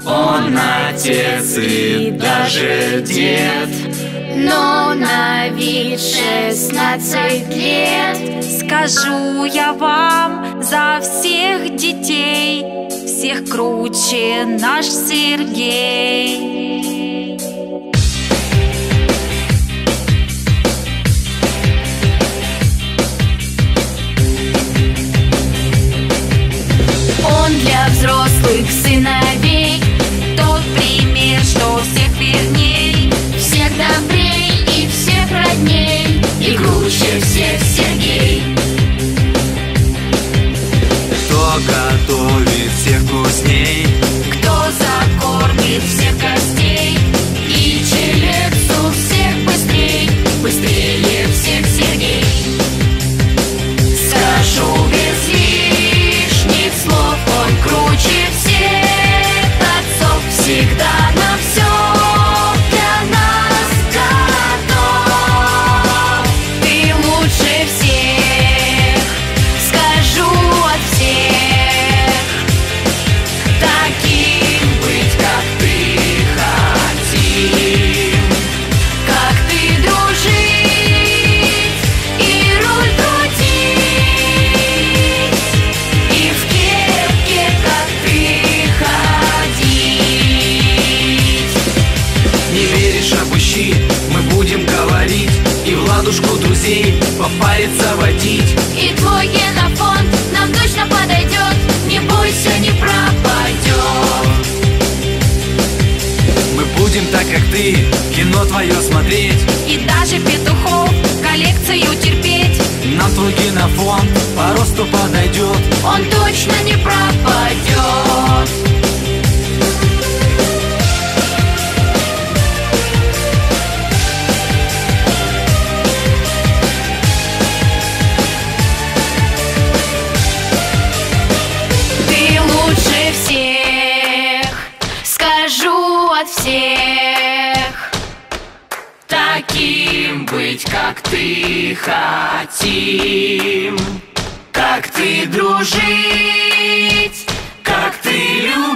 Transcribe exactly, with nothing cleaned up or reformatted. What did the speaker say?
Он отец и даже дед, но на вид шестнадцать лет. Скажу я вам за всех детей, всех круче наш Сергей. Он для взрослых сыновей тот пример, что всех верней, всех добрей и всех родней, и круче всех Сергей. кто готовит всех вкусней, Кто закормит всех гостей и челецу всех быстрей, быстрее всех Сергей. Скажу без лишних слов, он круче всех отцов, всегда на все для нас готов. Ты лучше всех, скажу от всех, таким быть, как ты хотим, как ты дружить и руль крутить, и в кепке, как ты ходить. не веришь, опущи, мы будем говорить и в ладушку друзей попариться водить. И твой генофонд нам точно подойдет, не бойся, не пропадет. Мы будем так, как ты, кино твое смотреть, И даже петухов коллекцию терпеть. нам твой генофонд по росту подойдет. Он точно не пропадет. Ты лучше всех, скажу от всех, таким быть, как ты хотим, как ты дружить, как ты любить.